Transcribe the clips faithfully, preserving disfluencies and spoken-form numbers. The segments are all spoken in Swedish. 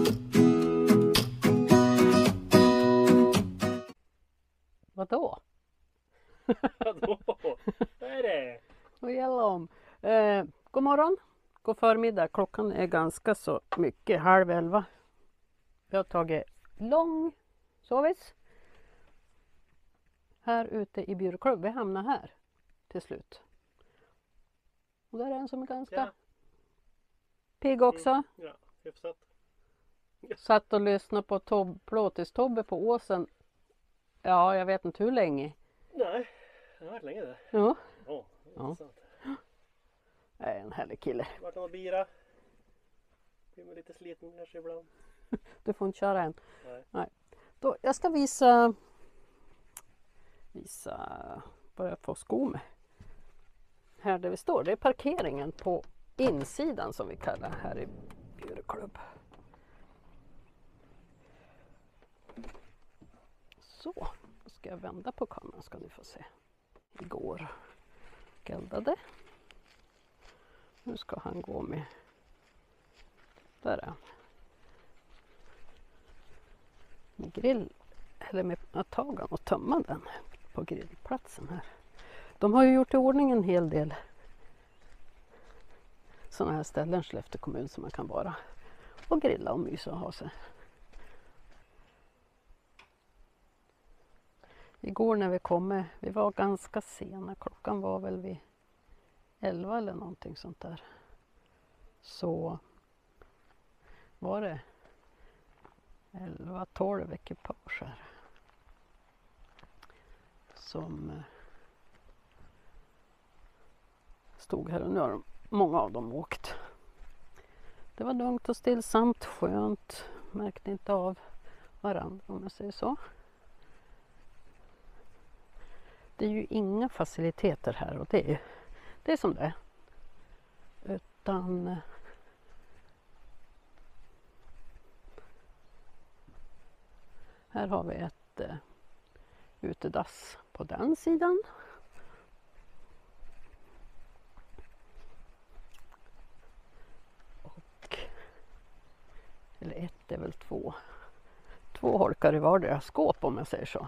Vadå? Vadå? Vad är det? Vad gäller om? Eh, god morgon, god förmiddag. Klockan är ganska så mycket, halv elva. Jag har tagit lång sovis. Här ute i Bjurklubb. Vi hamnar här till slut. Och där är en som är ganska Ja. pigg också. Mm, ja, hyfsat. Satt och lyssnade på Tob- Plåtis-Tobbe på åsen. Ja, jag vet inte hur länge. Nej, det har varit länge det. Ja, Ja, det är Ja. intressant. det är en härlig kille. Vart någon bira. Blir man lite sliten kanske ibland. Du får inte köra en. Nej. Då, jag ska visa visa vad jag får sko med. Här där vi står, det är parkeringen på insidan som vi kallar här i Bjurklubb. Så, då ska jag vända på kameran ska ni få se. Igår eldade. Nu ska han gå med. Där är han. Med grill, eller med att ta den och tömma den på grillplatsen här. De har ju gjort i ordning en hel del sådana här ställen i Skellefteå kommun som man kan vara och grilla och mysa och ha sig. Igår när vi kom, vi var ganska sena, klockan var väl vid elva eller någonting sånt där. Så var det elva tolv ekipage här. Som eh, stod här och nu har de, många av dem åkt. Det var lugnt och stillsamt, skönt, märkte inte av varandra om jag säger så. Det är ju inga faciliteter här och det är, det är som det är. Utan eh, här har vi ett eh, utedass på den sidan. Och, eller ett är väl två. Två holkar i vardera skåp om jag säger så.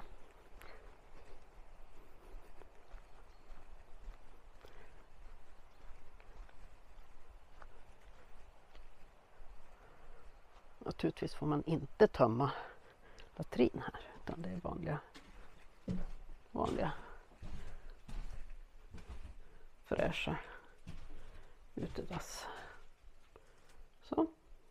Naturligtvis får man inte tömma latrin här utan det är vanliga vanliga fräscha utedass. Så.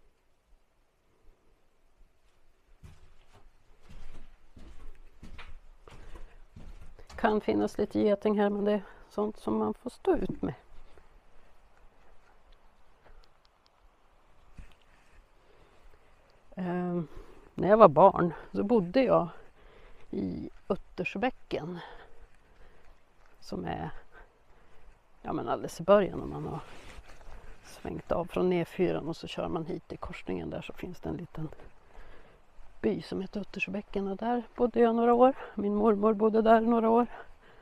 Kan finnas lite geting här men det är sånt som man får stå ut med. Um, när jag var barn så bodde jag i Uttersbäcken som är ja, men alldeles i början om man har svängt av från E fyra och så kör man hit i korsningen där så finns det en liten by som heter Uttersbäcken och där bodde jag några år. Min mormor bodde där några år.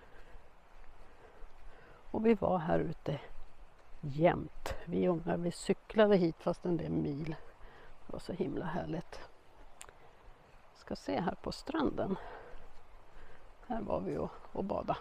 Och vi var här ute jämt. Vi unga, vi cyklade hit fast en del mil. Det var så himla härligt. Jag ska se här på stranden. Här var vi och, och bada.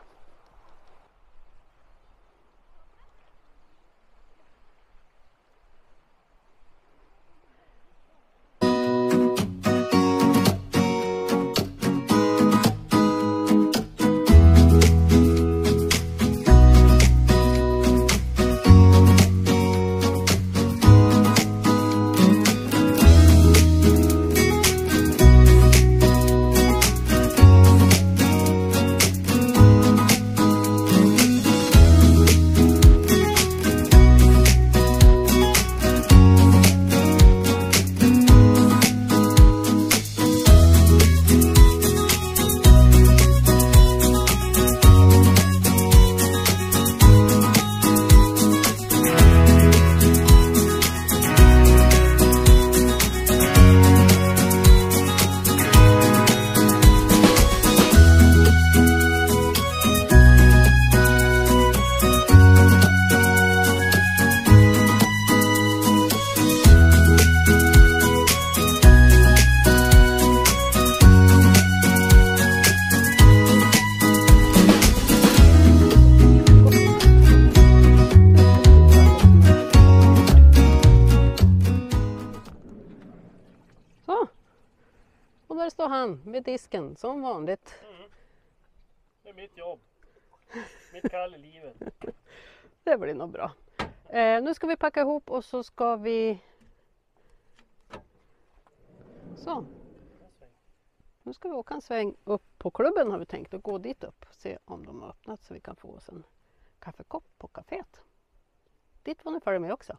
Och där står han vid disken som vanligt. Mm. Det är mitt jobb. Mitt kall i livet. Det blir nog bra. Eh, nu ska vi packa ihop och så ska vi... Så. Nu ska vi åka en sväng upp på klubben har vi tänkt och gå dit upp. Se om de har öppnat så vi kan få oss en kaffekopp på kaféet. Dit får ni följa med också.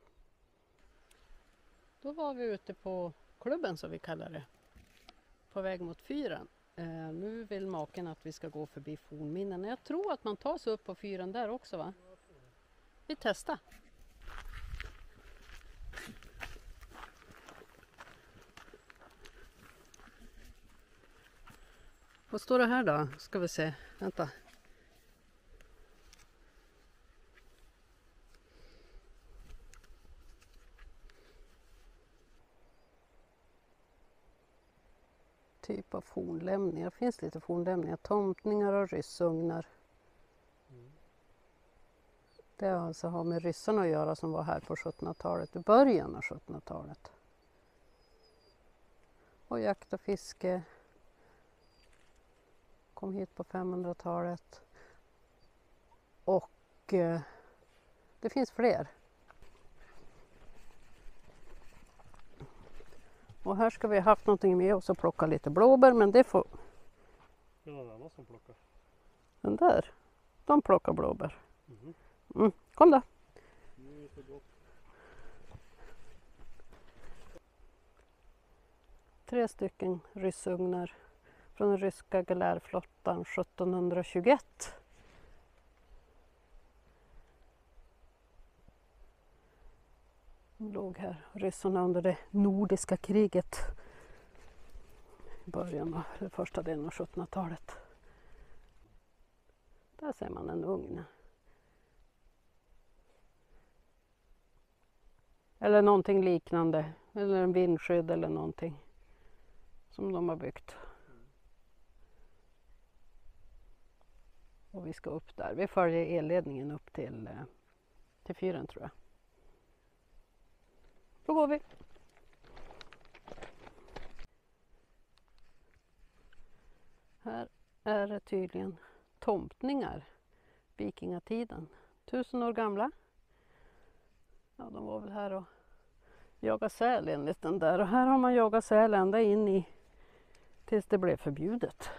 Då var vi ute på klubben som vi kallar det. På väg mot fyren. Eh, nu vill maken att vi ska gå förbi fornminnen. Jag tror att man tar sig upp på fyren där också va? Vi testar. Vad står det här då? Ska vi se. Vänta. Typ av fornlämningar. Det finns lite fornlämningar. Tomtningar och ryssugnar. Mm. Det alltså har med ryssarna att göra som var här på sjuttonhundratalet. I början av sjuttonhundratalet. Och jakt och fiske. Kom hit på femhundratalet. Och eh, det finns fler. Och här ska vi ha haft någonting med oss och plocka lite blåbär, men det får... Det är någon annan som plockar. Den där, de plockar blåbär. Mm. Mm. Kom då. Nu är det så gott. Tre stycken ryssugnar från den ryska galärflottan sjuttonhundratjugoett. De låg här, ryssarna under det nordiska kriget i början av det första delen av sjuttonhundratalet. Där ser man en ugn. Eller någonting liknande, eller en vindskydd eller någonting som de har byggt. Och vi ska upp där. Vi följer elledningen upp till, till fyren tror jag. Då går vi. Här är det tydligen tomtningar. Vikingatiden. Tusen år gamla. Ja, de var väl här och jagade säl enligt den där. Och här har man jagat säl ända in i tills det blev förbjudet.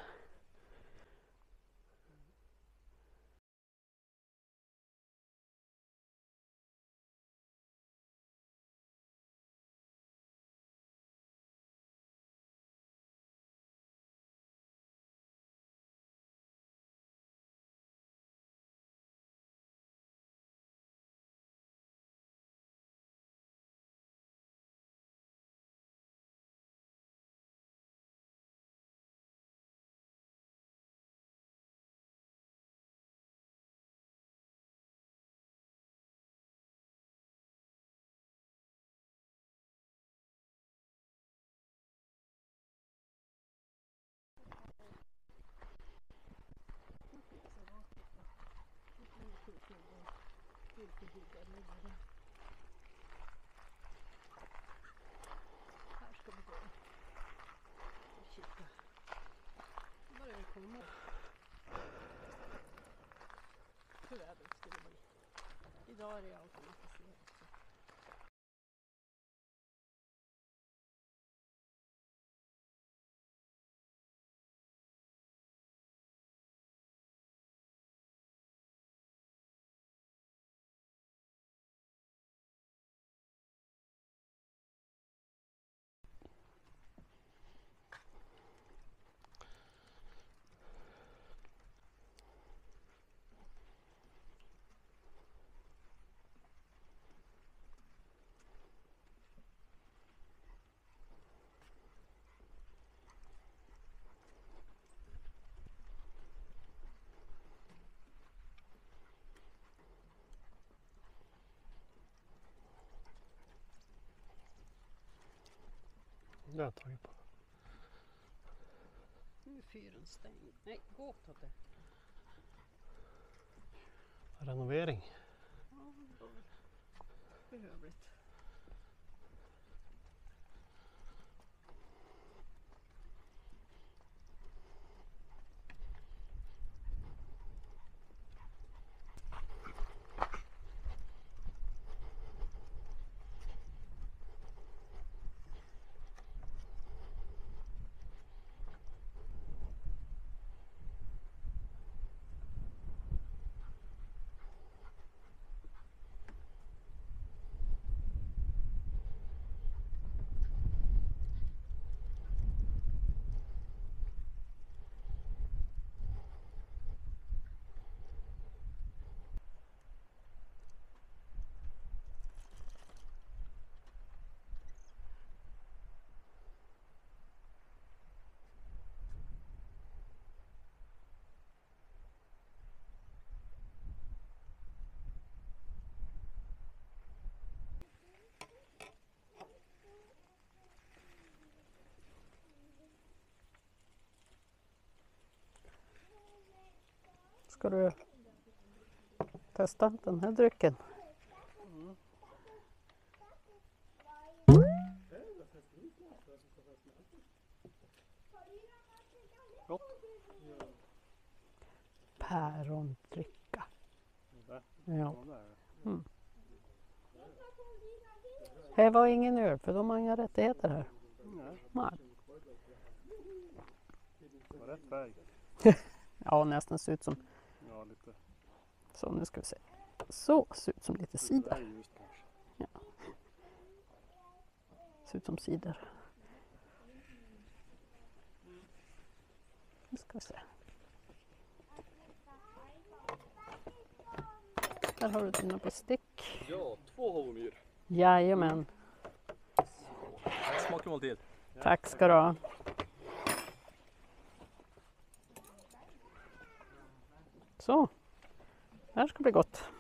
Här ska vi gå och kika. Nu börjar vi komma. Hur vädret skulle bli. Idag är det automatiserat. Det har jag tagit på. Nu är fyren stängd. Nej, gå åt det. Renovering. Ja, det var behövligt. Ska du testa den här drycken? Mm. Gott. Pärondricka. Det Ja. Ja, det är det. Mm. Det var ingen öl för de har inga rättigheter här. Nej, Nej. det var rätt färg. Ja, nästan ser ut som, Ja, lite. så nu ska vi se. Så, ser ut som lite Det cider. där är just kanske. Ser ut som cider. Nu ska vi se. Här har du dina bestick. Ja, två hovmyr. Jajamän. Smaka måltid. Tack ska du ha. Så. Det här ska bli gott.